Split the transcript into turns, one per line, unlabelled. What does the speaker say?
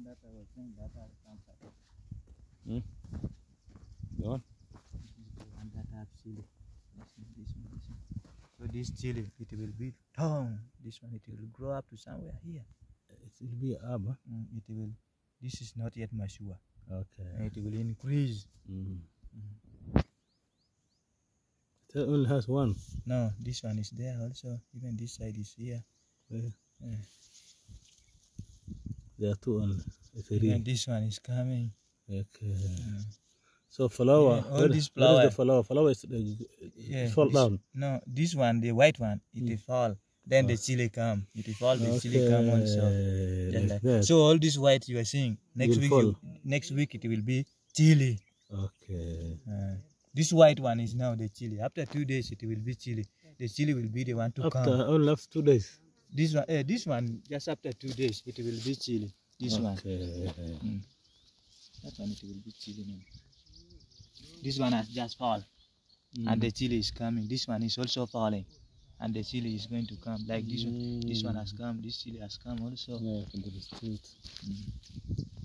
that I was saying that I can't.
Go on.
This is the one that have chili. This one. So this chili, it will be down. This one, it will grow up to somewhere here.
It will be up. Huh?
It will. This is not yet mature.
Okay.
It will increase.
It only has one.
No, this one is there also. Even this side is here.
There are two only.
Even this one is coming.
Okay. So flower.
All this flower.
Where is the flower? Flower is fall down.
No, this one, the white one, it will fall. Then the chili come. It will fall. The chili come also.
Like
so all this white you are seeing next week it will be chili.
Okay.
This white one is now the chili. After 2 days it will be chili. The chili will be the one to come.
After only 2 days.
This one just after 2 days it will be chili. This one. That one it will be chili now. This one has just fallen, and the chili is coming. This one is also falling, and the chili is going to come. Like this one has come. This chili has come also.
Yeah, I can do this too.